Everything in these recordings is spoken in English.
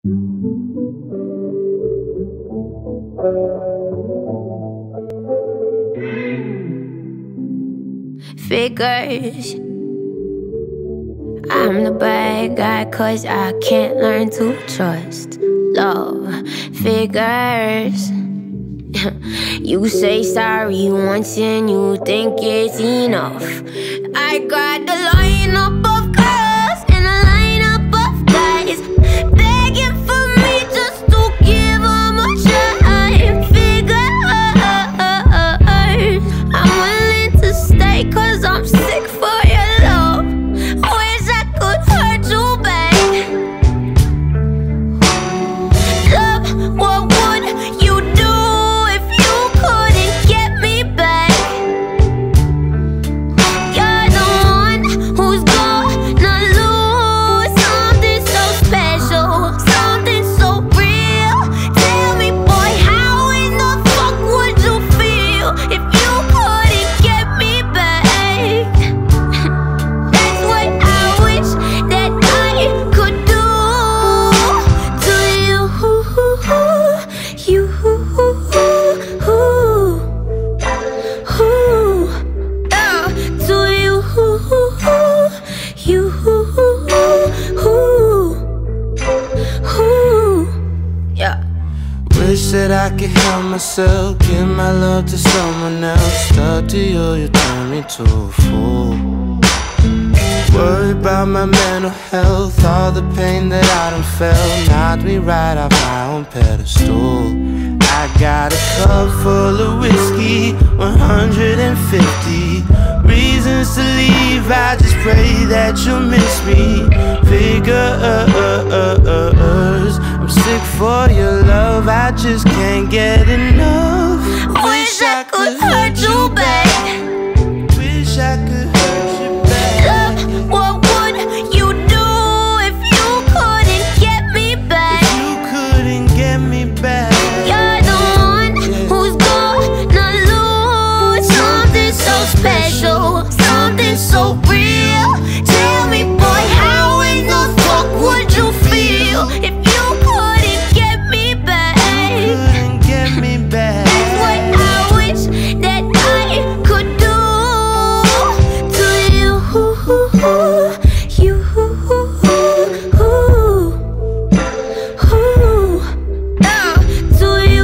Figures, I'm the bad guy 'cause I can't learn to trust love. Figures, you say sorry once and you think it's enough. I got the lineup of girls and a lineup of guys begging for me just to give them a try. Figures, I'm willing to stay 'cause I'm sick for your love. Wish I could hurt you back. Love, what would you do if you couldn't get me back? You're the one who's gonna lose something so special, something so real. Tell me, boy, how in the fuck would you feel if you couldn't get me back? That's what I wish that I could do to you. You, to you, yeah. Wish that I could help myself, give my love to someone else. Stuck to you, you turn me to a fool. Worried about my mental health, all the pain that I done felt knocked me right off my own pedestal. I got a cup full of whiskey, 150 reasons to leave. I just pray that you'll miss me. Figures, I'm sick for your love, I just can't get enough. Wish I could hurt you back. Wish I could hurt you back. Love, what would you do if you couldn't get me back? If you couldn't get me back. You're the one who's gonna lose something so special, something so real. Tell me, boy, how in the fuck would you feel if you couldn't get me back? Couldn't get me back. That's what I wish that I could do to you. You, to you,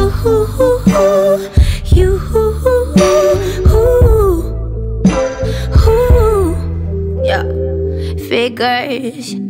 yeah. Figures,